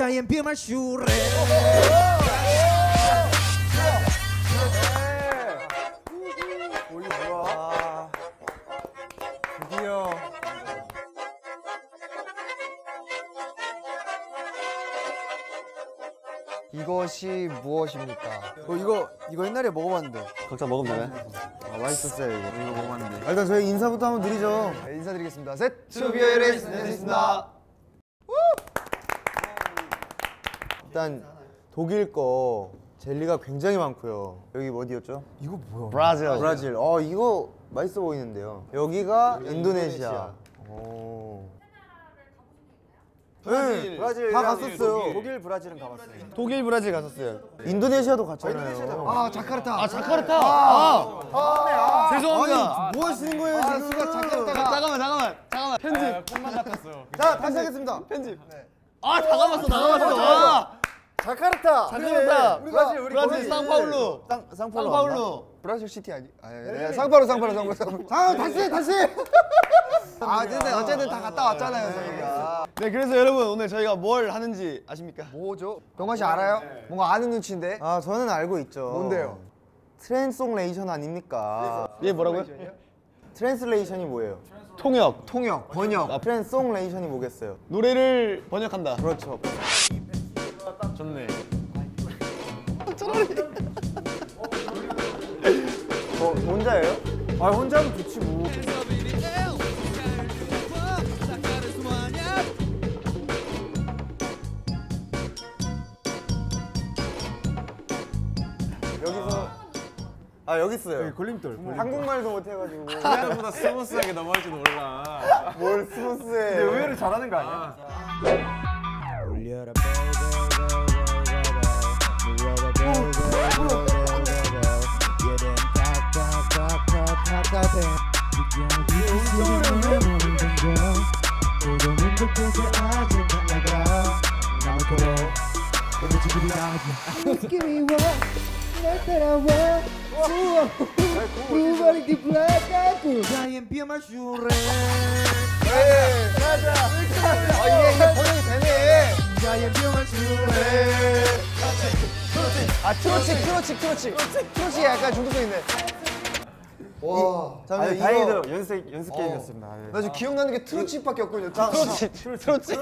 Giant be my shoe. 드디어 이것이 무엇입니까? 이거 옛날에 먹어봤는데. 각자 먹으면 되네. 맛있었어요 이거. 이거 먹었는데. 일단 저희 인사부터 한번 드리죠. 네, 인사드리겠습니다. 셋. 투비에레스 내드리겠습니다. 일단 독일 거 젤리가 굉장히 많고요. 여기 어디였죠? 이거 뭐야? 브라질. 이거 맛있어 보이는데요. 여기가 인도네시아. 오. 네, 브라질 다 갔었어요. 독일, 브라질은 가봤어요. 독일, 브라질 갔었어요. 인도네시아도 갔잖아요. 아 자카르타. 자카르타. 죄송합니다. 뭐 하시는 거예요 지금? 자카르타가. 잠깐만. 편집. 폰만 같았어요. 자, 다시 하겠습니다. 편집. 다 감았어. 자카르타. 브라질 상파울루. 상파울루. 브라질 시티 아니? 상파울루. 다시. 어쨌든 다 갔다 왔잖아요 저희가. 네, 그래서 여러분 오늘 저희가 뭘 하는지 아십니까? 뭐죠? 병관 씨 알아요? 뭔가 아는 눈치인데. 저는 알고 있죠. 뭔데요? 트랜스레이션 아닙니까? 얘 뭐라고요? 트랜스레이션이 뭐예요? 통역. 번역. 트랜스레이션이 뭐겠어요? 노래를 번역한다. 그렇죠. 좋네. 혼자예요? 혼자 하면 좋지 뭐. 여기 있어요. 여기 걸림돌. 한국말도 못해가지고. 생각보다 스무스하게 넘어갈지도 몰라. 뭘 스무스해. 근데 의외로 잘하는 거 아니야? Giant be my shoe. 이게 번역이 되네. Giant be my shoe. 트로치 약간 중독성 있네. 와. 다행히도 연습 게임이었습니다. 나 지금 기억나는 게 트로치밖에 없거든요. 트로치.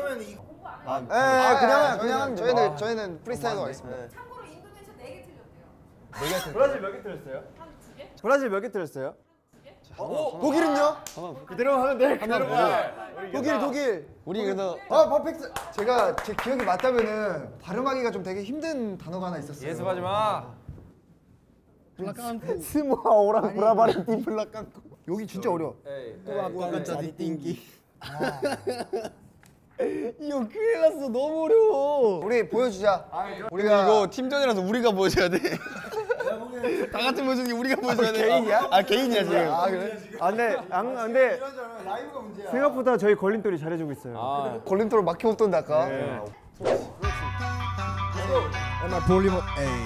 그냥 저희는 프리스타일로 가겠습니다. 참고로 인도네시아 4개 틀렸대요. 브라질 몇 개 틀렸어요? 브라질 몇 개 틀렸어요? 독일은요? 그대로 하면 돼. 독일. 우리 그래서 퍼펙트. 제 기억이 맞다면은 발음하기가 좀 되게 힘든 단어가 하나 있었어요. 예습하지 마. 블라칸코. 스모아 오랑 브라바렌티 블라칸코. 여기 진짜 어려워. 꽝꽝짜리 띵기. 이거 큰일 났어. 너무 어려워. 우리 보여주자. 우리가 이거 팀전이라서 우리가 보여줘야 돼. 다 같이 보여주는 게 우리가 보여줘야 돼. 개인이야? 개인이야 지금. 그래? 근데 생각보다 저희 걸림돌이 잘해주고 있어요. 걸림돌 막혀 없던데 아까. Am I volume up? Hey.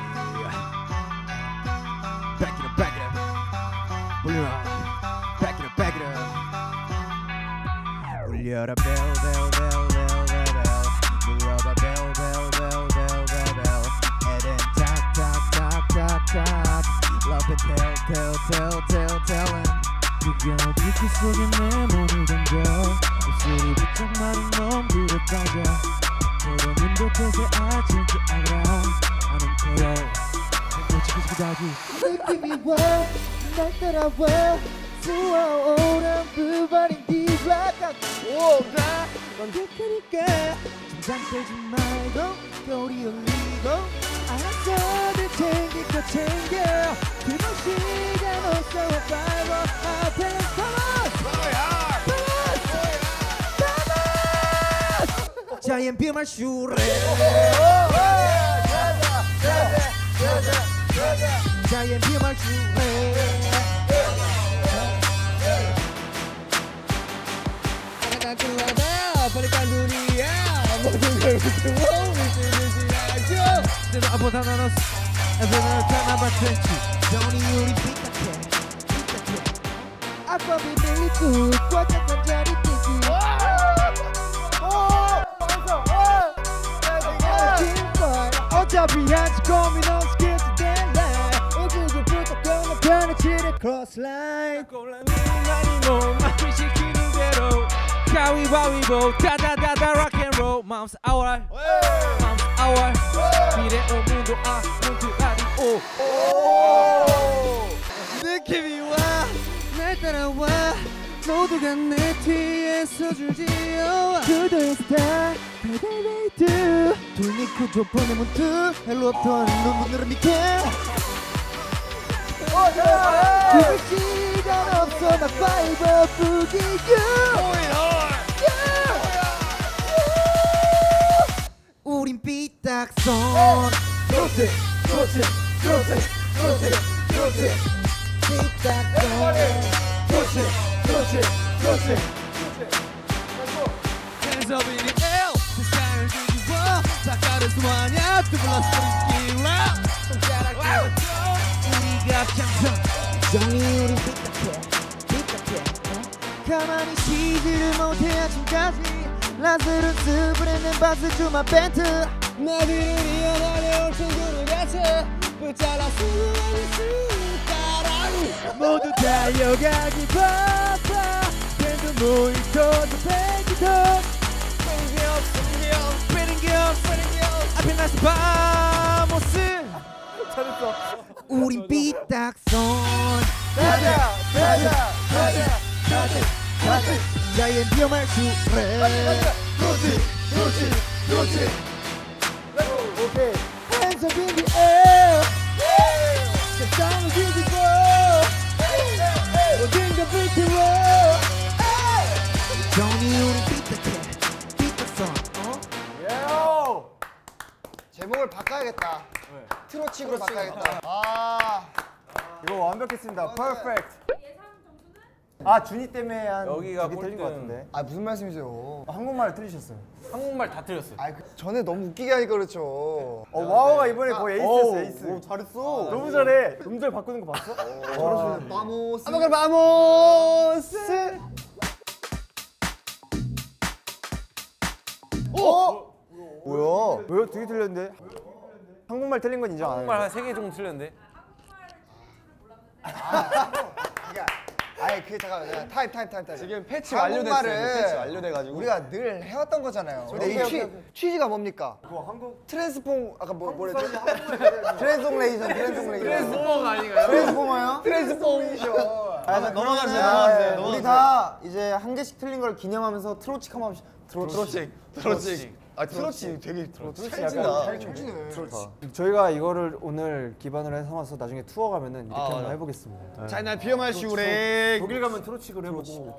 Back it up. Volume up. Back it up. 울려라 bell. 물어봐 bell. Heading talk. Love and tell. 두려운 빛 속에 내 몸을 던져 입술이 부쩍 마른 놈들에 빠져 더러운 듯해서 아직 알아 아는 거야 느낌이 와날 따라와 수어오른 불버린 디라가 오다 완벽하니까 긴장되지 말고 꼬리 올리고 알았어 늘 챙길 거 챙겨 그만 시간 없어 빨리 앞에 Giant be my shoe. Giant be my shoe. 버리간 두니야 모든 걸 믿고 믿으시라죠. 내가 아보다 나눴어. 에브리얼 넘버 20. 정이 우리 삐딱해. 아빠 비밀리고 꽉 잡은 자리 띠기. cross line. 가위바위보 다다다다 rock and roll 마음스 아워 마음스 아워 미래 오문도 아 몬트 라디오 느낌이 와, 날 따라와. 모두가 내 뒤에 서주지요. 그대의 스타일, 그대의 두. 돌리고 좁보내 문득 헬로 없던 눈물을 믿게. 죽을 시간 없어 나 파이버 부기유. 우린 삐딱선. 그렇지 그렇지 그렇지 그렇지 그렇지 삐딱선. 그렇지 그렇지 그렇지. Hands up in the air 세상을 뒤집어 사과를 소화하냐 또 불렀어 우리끼라 손가락 들어줘 우리가 참선 정이 우린 삐딱해 삐딱해. 가만히 쉬지를 못해 아침까지. 라스루스 브랜드 바스 주마 벤트. 나들을 이어나려 친구를 같이 붙잡아 수많은 숟가락 모두 달려가기 바빠. 밴드 모이터도 뱅기도 앞에 나서 바모스. 우린 삐딱선. 가자 가자 가자 가자 가자. 자연 비어말 수레. 그렇지 그렇지 그렇지. 오케이. Hands up in the air. 세상을 뒤집어 모든 걸 불태워. 정이 우린 삐딱해 삐딱선. 제목을 바꿔야겠다. 트로치로 바꿔야겠다. 아, 이거 완벽했습니다. 퍼펙트. 예상 점수는? 아 준이 때문에 한 여기가 2개 틀린 것 꼴등. 같은데. 아 무슨 말씀이세요? 한국말을 틀리셨어요. 한국말 다 틀렸어요. 아, 전에 너무 웃기게 하니까 그렇죠. 와우가 이번에 거의 에이스였어 에이스. 오, 잘했어. 너무 잘해. 음절 바꾸는 거 봤어? 잘했어. 바모스. 한번 바모스. 뭐야? 왜요? 두 개 틀렸는데? 한국말 틀린 건 인정 안 한국말 해요. 한 3개 정도 틀렸는데. 아니 그 잠깐만 타임. 지금 패치 완료됐어요. 패치 완료돼가지고. 우리가 늘 해왔던 거잖아요. 근데 이 취지가 뭡니까? 그거 한국 트랜스폼 아까 뭐랬지? 트랜스폼레이션. 트랜스포머가 아닌가요? 트랜스포머요? 트랜스포메이션. 넘어가세요. 우리 다 이제 한 개씩 틀린 걸 기념하면서 트로치 한번 합시다. 트로치. 아 트로치 되게 트로치 찰진다. 저희가 이거를 오늘 기반으로 해서 삼아서 나중에 투어 가면은 이렇게 한번 맞아. 해보겠습니다. 자이나 비어말 슈렉. 독일 가면 트로치를 해보고.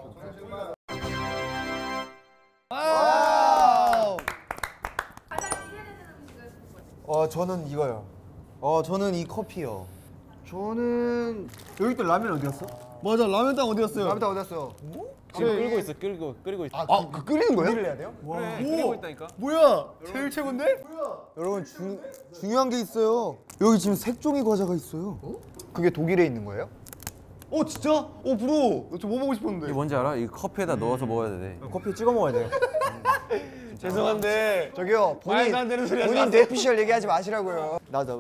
와우. 가장 기대되는 음식은 뭐예요? 저는 이거요. 저는 이 커피요. 저는 여기 또 라면 어디 갔어? 맞아 라면땅 어디였어요? 라면다 어디였어? 지금 끓고 있어. 끓이고 있어. 그 끓이는 거예요? 해야 돼요? 그래, 끓이고 있다니까. 뭐야? 제일 최고인데? 여러분 중요한 게 있어요. 여기 지금 색종이 과자가 있어요. 그게 독일에 있는 거예요? 진짜? 부러워. 저 뭐 먹고 싶었는데. 이게 뭔지 알아? 이 커피에다 넣어서 먹어야 돼. 커피 찍어 먹어야 돼요. 죄송한데 저기요 본인 말도 안 되는 소리 하지 본인 마세요. 뇌피셜 얘기하지 마시라고요. 나 줘.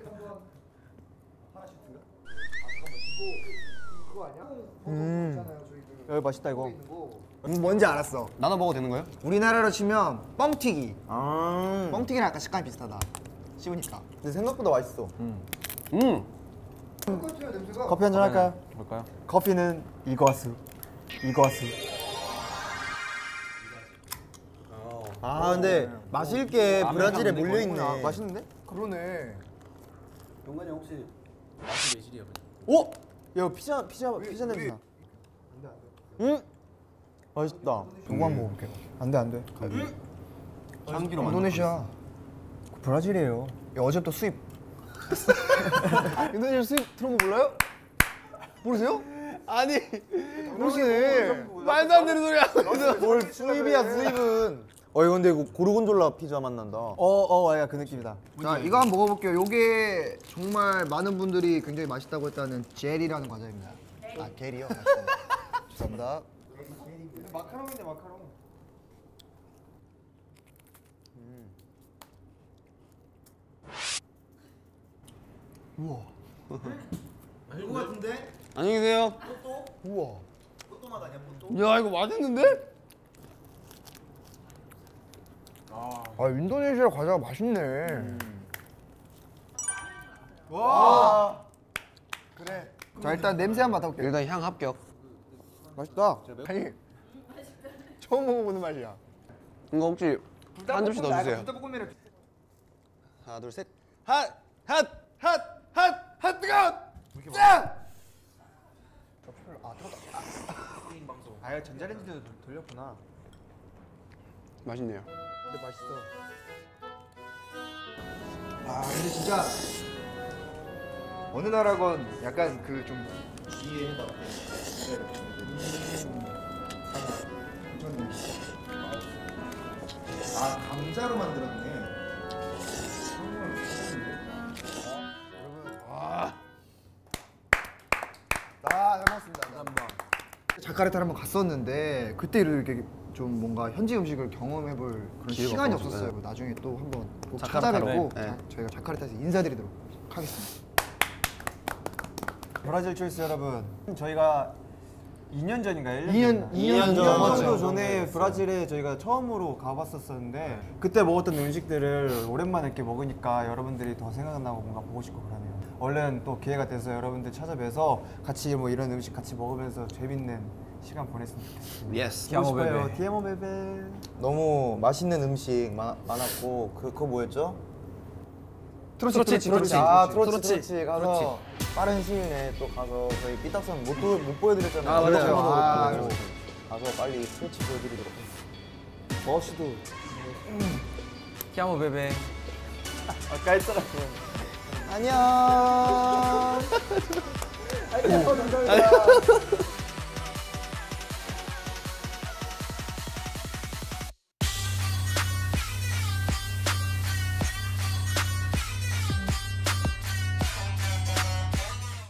여기 맛있다 이거. 뭔지 알았어. 나눠 먹어도 되는 거예요? 우리나라로 치면 뻥튀기. 아. 뻥튀기랑 약간 식감이 비슷하다. 씹으니까. 근데 생각보다 맛있어. 냄새가. 커피 한잔 할까요? 볼까요? 커피는 이거스. 아 근데 마실 게 브라질에 몰려 있네. 맛있는데? 그러네. 용관이 혹시 맛이 매실이야? 오! 야 피자 냄새 나. 응? 맛있다. 요거 한번 먹어볼게요. 안 돼. 향기로 인도네시아. 브라질이에요. 야, 어제부터 수입. 인도네시아 수입 들어온 거 몰라요? 모르세요? 아니 모르시네. 말도 안 되는 소리 하고 있어. 뭘 수입이야 수입은. 이거 근데 이거 고르곤졸라 피자 맛 난다. 야 그 느낌이다. 자, 이거 한번 먹어볼게요. 요게 정말 많은 분들이 굉장히 맛있다고 했다는 젤이라는 과자입니다. 아, 겔이요? 죄송합니다. 마카롱인데 마카롱. 우와. 알고 같은데? 안녕히 계세요. 우와. 야 이거 맛있는데? 아 인도네시아 과자가 맛있네. 와. 그래. 자 일단 냄새 한번 맡아볼게요. 일단 향 합격. 맛있다. 아니 처음 먹어보는 맛이야. 이거 혹시 한 접시 더 주세요. 불닭볶음면을 하나 둘 셋. 핫 뜨거. 짠. 아 전자레인지도 돌렸구나. 맛있네요. 근데 맛있어. 아 근데 진짜 어느 나라건 약간 그 좀 뒤에 것 같아. 아 감자로 만들었네. 여러분 잘 먹었습니다. 자카르타를 한번 갔었는데 그때 이렇게 좀 뭔가 현지 음식을 경험해볼 그런 시간이 없었어요. 나중에 또 한번 꼭 찾아뵙고 저희가 자카르타에서 인사드리도록 하겠습니다. 브라질 초이스 여러분, 저희가 2년 전인가 2년 2년 전. 정도 전에 브라질에 저희가 처음으로 가봤었는데 그때 먹었던 음식들을 오랜만에 이렇게 먹으니까 여러분들이 더 생각나고 뭔가 보고 싶고 그러네요. 얼른 또 기회가 돼서 여러분들 찾아뵈서 같이 뭐 이런 음식 같이 먹으면서 재밌는 시간 보냈으면 좋겠습니다. 예스. 보고 싶어요. 디에모 베베. 너무 맛있는 음식 많았고 그거 뭐였죠? 트로치. 아 트로치 가서 빠른 시일 내에 또 가서 저희 삐딱선 못 보여드렸잖아요. 아, 맞아요. 그래서 아, 가서 빨리 트로치 보여드리도록 하겠습니다. 버시도 키아모 베베. 아까 했잖아. 안녕. 안녕.